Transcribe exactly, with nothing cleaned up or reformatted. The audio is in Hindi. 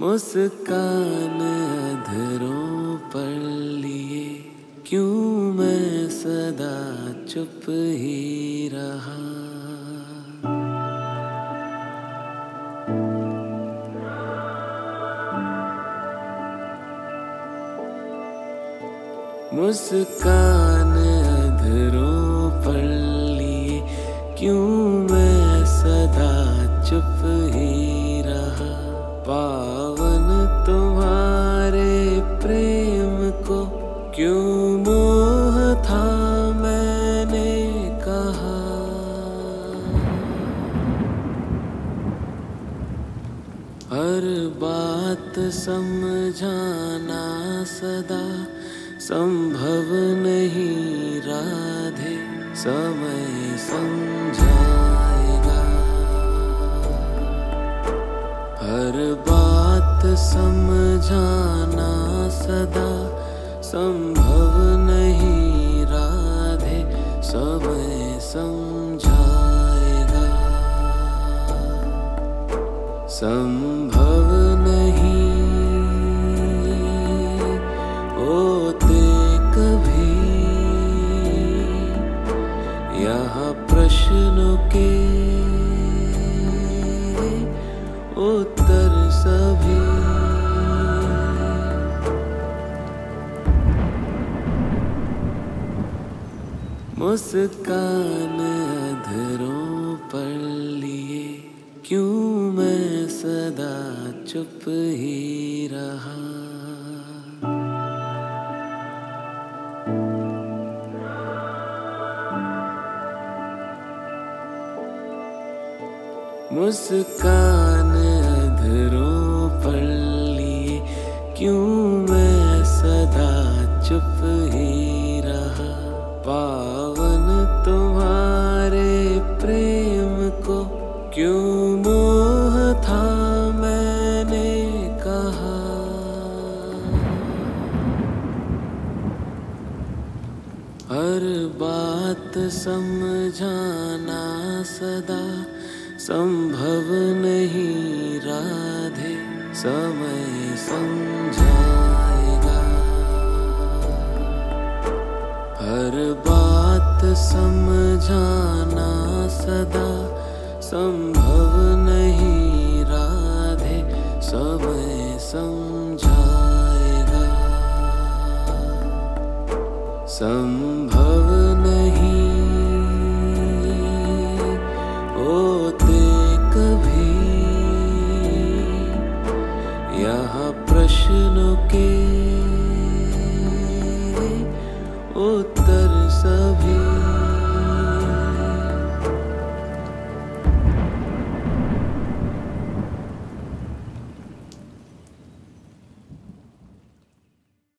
मुस्कान अधरों पर लिए क्यों मैं सदा चुप ही रहा। मुस्कान अधरों पर लिए क्यों मैं सदा चुप ही रहा। पावन तुम्हारे प्रेम को क्यों मोह था मैंने कहा। हर बात समझाना सदा संभव नहीं राधे, समय समझाएगा। हर बात समझाना सदा संभव नहीं राधे, समय समझाएगा। संभव नहीं होते कभी यहाँ प्रश्नों के उत्तर सभी। मुस्कान अधरों पर लिए क्यों मैं सदा चुप ही रहा। मुस्कान अधरों पर लिए क्यों मैं सदा चुप ही रहा। पावन तुम्हारे प्रेम को क्यों मोह था मैंने कहा। हर बात समझाना सदा संभव नहीं राधे, समय समझाएगा। हर बात समझाना सदा संभव नहीं राधे, समय समझाएगा। संभव नहीं होते कभी यहाँ प्रश्नों के